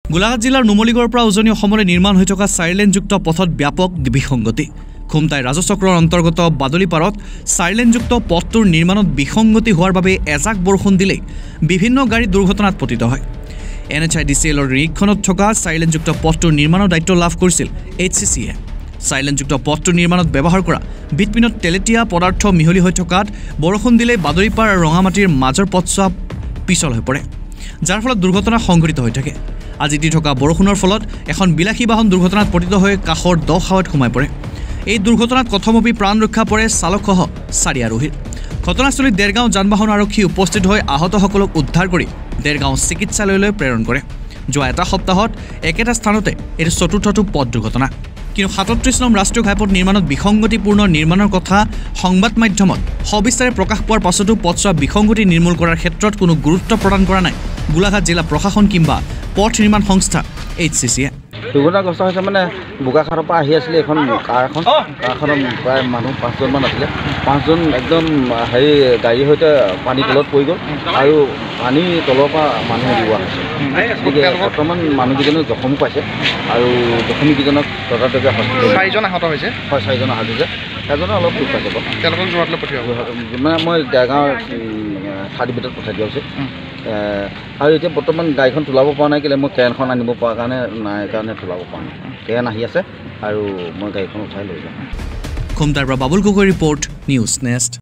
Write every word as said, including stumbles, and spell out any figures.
গোলাঘাট জিলাৰ নুমলীগড়ৰ পৰা উজনি অসমলৈ নিৰ্মাণ হৈ থকা চাৰিলেনযুক্ত পথত ব্যাপক বিসংগতি। খুমটাই ৰাজচক্ৰৰ অন্তৰ্গত বাদলিপাৰত চাৰিলেনযুক্ত পথটোৰ নিৰ্মাণত বিসংগতি হোৱাৰ বাবে এজাক বৰষুণ দিলেই বিভিন্ন গাড়ী দুৰ্ঘটনাত পতিত হয়। N H I D C এলৰ নিৰীক্ষণত থকা চাৰিলেনযুক্ত পথটোৰ নিৰ্মাণৰ দায়িত্ব লাভ কৰিছিল এইচ চি চিয়ে। চাৰিলেনযুক্ত পথটোৰ নিৰ্মাণত ব্যৱহাৰ কৰা বিটপিনত তেলেতীয়া পদাৰ্থ মিহলি হৈ থকাত বৰষুণ দিলেই বাদলিপাৰ আৰু ৰঙামাটিৰ মাজৰ পথছোৱা পিছল হৈ পৰে, যাৰ ফলত দুৰ্ঘটনা সংঘটিত হৈ থাকে। আজি দি থকা বৰষুণৰ ফলত এখন বিলাসী বাহন দুৰ্ঘটনাত পতিত হৈ কাষৰ দ খাৱৈত সোমাই পৰে। এই দুৰ্ঘটনাত কথমপি প্ৰাণ ৰক্ষা পৰে চালকসহ চাৰি আৰোহীৰ। ঘটনাস্থলীত দেৰগাঁও যান বাহন আৰক্ষী উপস্থিত হৈ আহতসকলক উদ্ধাৰ কৰি দেৰগাঁও চিকিৎসালয়লৈ প্ৰেৰণ কৰে। যোৱা এটা সপ্তাহত একেটা স্থানতে এইটো চতুৰ্থটো পথ দুৰ্ঘটনা। কিন্তু সাতত্ৰিছ নং ৰাষ্ট্ৰীয় ঘাইপথ নিৰ্মাণত বিসংগতিপূৰ্ণ নিৰ্মাণৰ কথা সংবাদ মাধ্যমত সবিস্তাৰে প্ৰকাশ পোৱাৰ পাছতো পথছোৱা বিসংগতি নিৰ্মূল কৰাৰ ক্ষেত্ৰত কোনো গুৰুত্ব প্ৰদান কৰা নাই গোলাঘাট জিলা প্ৰশাসন কিংবা পথ নিৰ্মাণ সংস্থা এইচ চি চিয়ে। দুৰ্ঘটনাগ্ৰস্ত হৈছে মানে বোকাখাটৰ পৰা আহি আছিলে এখন কাৰ এখন কাৰখনত প্ৰায় মানুহ পাঁচজনমান আছিলে। পাঁচজন একদম হেৰি গাড়ীৰ সৈতে পানী তলত পৰি গ'ল আৰু পানী তলৰ পৰা মানুহ উলিওৱা হৈছে। গতিকে বৰ্তমান মানুহকেইজনে জখমো পাইছে আৰু জখমীকেইজনক ততাতৈয়াকৈ হস্পিটেল চাৰিজন আহত হৈছে। হয়, চাৰিজন আহত হৈছে। এজনে অলপ দুখ পাইছে। তেওঁলোকক যোৰহাটলৈ পঠিওৱা মানে মই দেৰগাঁৱৰ থাৰ্ড ভিতৰত পঠাই দিয়া হৈছে। আৰু এতিয়া বৰ্তমান গাড়ীখন তোলাব পৰা নাই, কেলৈ মই কেৰানখন আনিব পৰা কাৰণে নাই কাৰণে তোলাব পৰা নাই। কেৰান আহি আছে আৰু মই গাড়ীখন উঠাই লৈ যাম। খুমটাৰ পৰা Babul Gogoi report, news nest.